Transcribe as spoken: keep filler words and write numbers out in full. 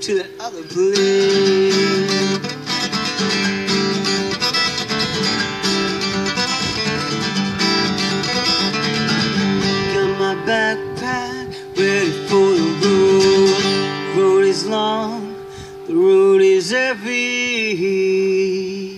to that other place. Got my backpack ready for the road. The road is long, the road is heavy.